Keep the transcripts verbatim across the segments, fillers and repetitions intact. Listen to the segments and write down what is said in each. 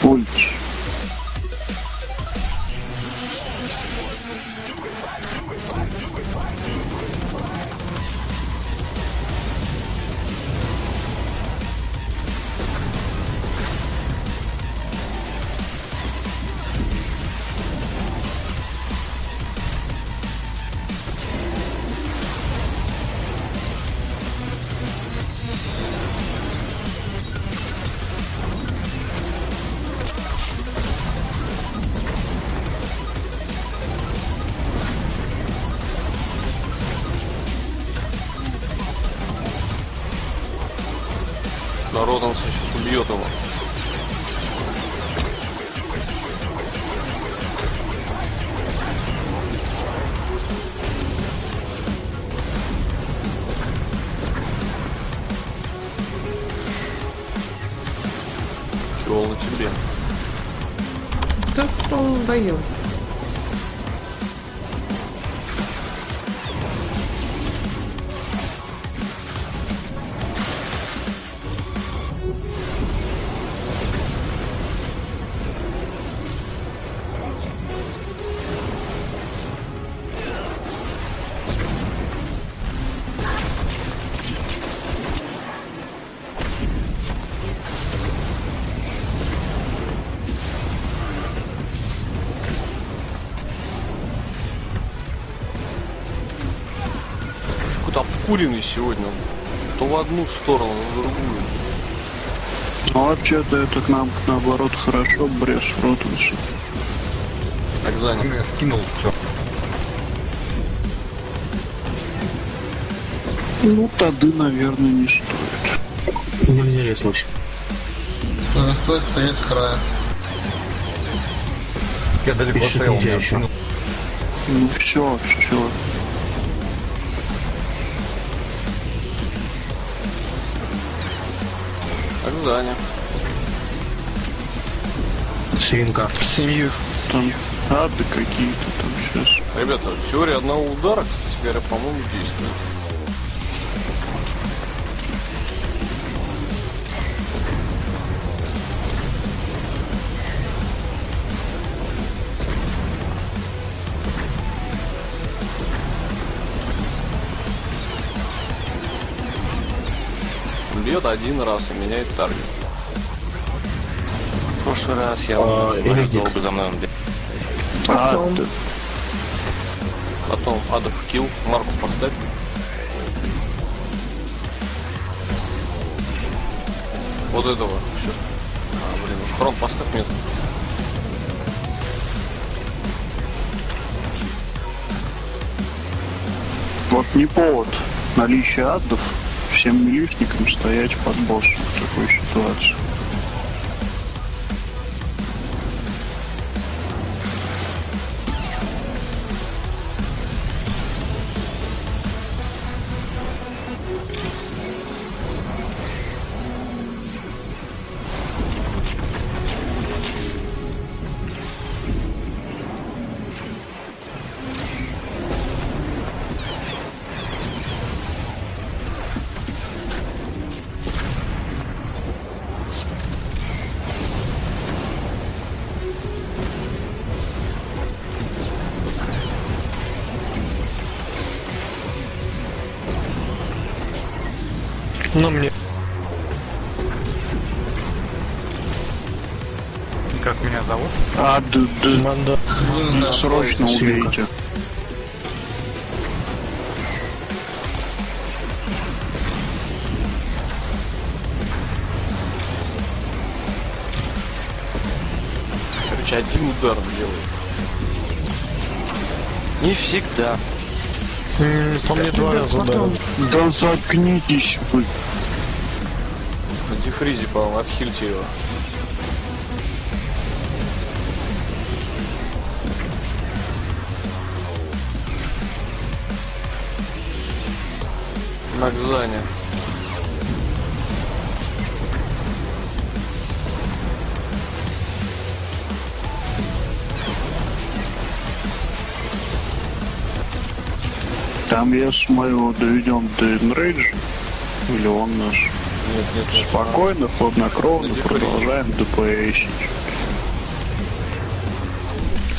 Ульт. Народ, он сейчас убьет его. Чего на тебе? Да он доел. Обкуренный сегодня. То в одну сторону, то в другую. Ну вообще-то это к нам наоборот хорошо, брешь рот вышел. Так занят. Я скинул все. Ну тады, наверное, не стоит. Нельзя резнуть. Не стоит стоять с края. Я далеко Еще стоял, нельзя меня еще. скинул. Ну все, все. Так занят. Свинка. Семью. Там ады какие-то там сейчас. Ребята, теория одного удара, кстати говоря, по-моему, действует. Бьет один раз и меняет таргет. В прошлый раз я А, а, или долго за мной. Потом. Ады. Потом адов килл, марку поставь. Вот этого. Все. А, блин, хрон поставь мне. Вот не повод наличие аддов всем милишникам стоять под боссом в такой ситуации. Но мне... Как меня зовут? Ады, да. Манда. Ну, срочно Свинка. убейте. Короче, один удар он делает. Не всегда. М, По мне два раза ударил. Да заткнитесь вы. На дифризе, по-моему, отхильте его. На Кзане. Там я смотрю, доведем до энрейджа. Или он наш. Нет, нет, нет. Спокойно, хладнокровно На дифризе. продолжаем ДПСить.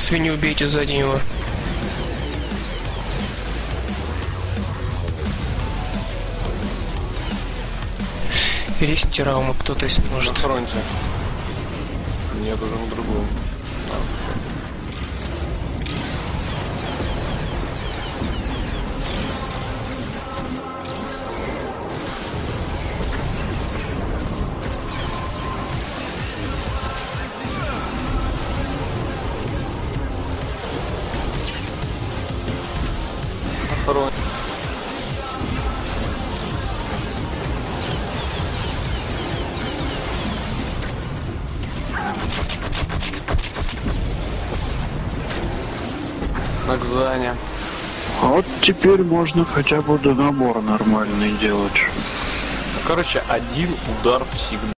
свинью убейте сзади него. Ресните Раума, кто-то если На может. фронте. Нет, уже на другом. На фронте. На Кзане. А вот теперь можно хотя бы до набора нормальный делать. Короче, один удар всегда.